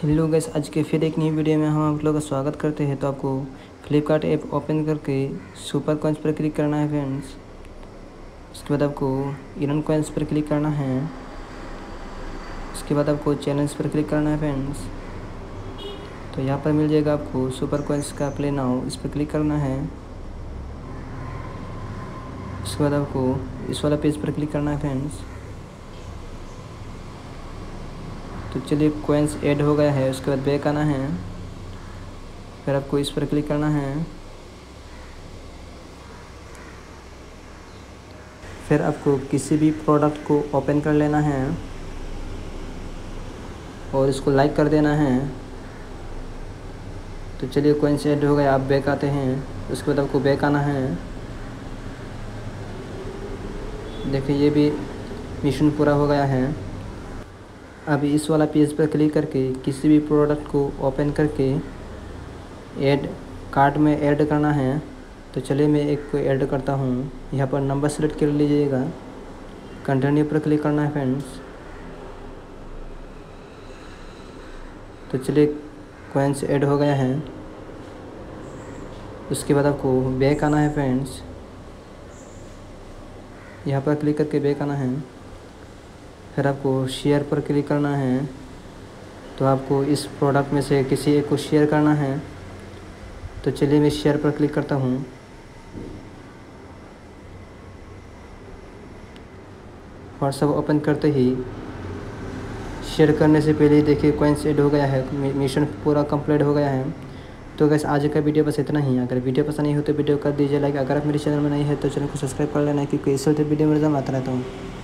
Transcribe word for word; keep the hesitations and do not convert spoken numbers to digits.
Hello guys, आज के फिर एक नई वीडियो में हम आप लोगों का स्वागत करते हैं। तो आपको फ्लिपकार्ट ऐप ओपन करके सुपर कॉइन्स पर क्लिक करना है फ्रेंड्स। उसके बाद आपको इरन कॉइन्स पर क्लिक करना है। उसके बाद आपको चैलेंज पर क्लिक करना है फ्रेंड्स। तो यहाँ पर मिल जाएगा आपको सुपर कॉइन्स का प्ले नाउ, इस पर क्लिक करना है। उसके बाद आपको इस वाला पेज पर क्लिक करना है फ्रेंड्स। तो चलिए, कॉइन्स ऐड हो गया है। उसके बाद बैक आना है, फिर आपको इस पर क्लिक करना है। फिर आपको किसी भी प्रोडक्ट को ओपन कर लेना है और इसको लाइक कर देना है। तो चलिए, कॉइन्स ऐड हो गया। आप बैक आते हैं, उसके बाद आपको बैक आना है। देखिए, ये भी मिशन पूरा हो गया है। अभी इस वाला पेज पर क्लिक करके किसी भी प्रोडक्ट को ओपन करके ऐड कार्ट में ऐड करना है। तो चलिए, मैं एक को ऐड करता हूँ। यहाँ पर नंबर सेलेक्ट कर लीजिएगा, कंटिन्यू पर क्लिक करना है फ्रेंड्स। तो चलिए, कॉइन्स ऐड हो गया है। उसके बाद आपको बैक आना है फ्रेंड्स। यहाँ पर क्लिक करके बैक आना है। फिर आपको शेयर पर क्लिक करना है। तो आपको इस प्रोडक्ट में से किसी एक को शेयर करना है। तो चलिए, मैं शेयर पर क्लिक करता हूँ। व्हाट्सएप ओपन करते ही शेयर करने से पहले ही देखिए कॉइन्स ऐड हो गया है। मिशन पूरा कंप्लीट हो गया है। तो गैस, आज का वीडियो बस इतना ही। अगर वीडियो पसंद नहीं हो तो वीडियो कर दीजिए लाइक। अगर आप मेरे चैनल में नहीं है तो चैनल को सब्सक्राइब कर लेना, क्योंकि इस वीडियो में रोज़ाना आता रहता हूँ।